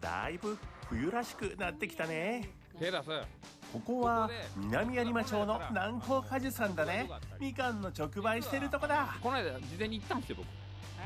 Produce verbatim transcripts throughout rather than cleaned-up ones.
だいぶ冬らしくなってきたね。 手出す。 ここは南有馬町の南高果樹さんだね。みかんの直売してるとこだ。 この間事前に行ったんですよ僕。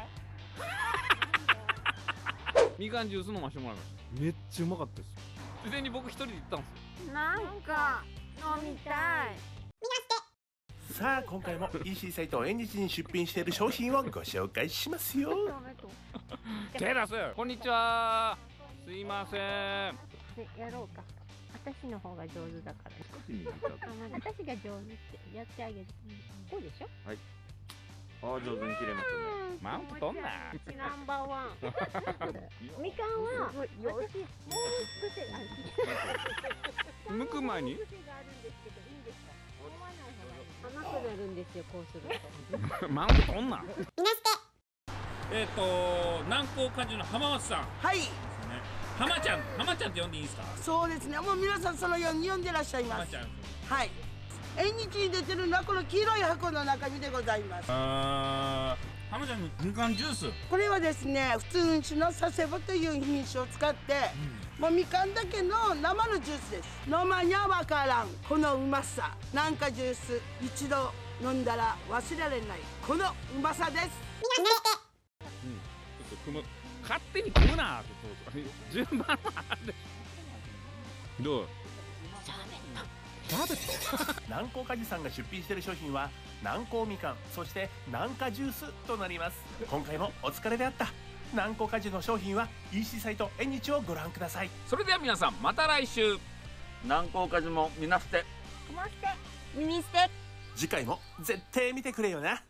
みかんジュース飲ましてもらいました。めっちゃうまかったです。事前に僕一人で行ったんですよ。 なんか飲みたい。 さあ今回も イーシー サイト縁日に出品している商品をご紹介しますよ。 手出す。こんにちは。すいません。 やろうか。私の方が上手だから。私が上手ってやってあげる。こうでしょ。 はい。ああ上手に切れましたね。マウント取んな。 ナンバーワン。みかんは私もう癖がある。 剥く前に。 癖があるんですけどいいんですか。思わない方がいい。甘くなるんですよこうすると。 マウント取んな。 えっと南高果樹の浜松さん。 はい。 浜ちゃん、浜ちゃんって呼んでいいですか。 そうですね。もう皆さんそのように呼んでらっしゃいます。 浜ちゃん。 はい。縁日に出てるのはこの黄色い箱の中身でございます。 ああ、浜ちゃんのみかんジュース。 これはですね、普通種の佐世保という品種を使って、うん、もうみかんだけの生のジュースです。飲まにゃわからんこのうまさ。なんかジュース一度飲んだら忘れられないこのうまさです。みなしてうん、ちょっと組む勝手に組むなって順番はある。どう？ 南高果樹さんが出品している商品は南高みかん、そして南果ジュースとなります。今回もお疲れであった。南高果樹の商品は イーシー サイト縁日をご覧ください。 それでは皆さんまた来週。 南高果樹もみなしてくまして耳して。 次回も絶対見てくれよな。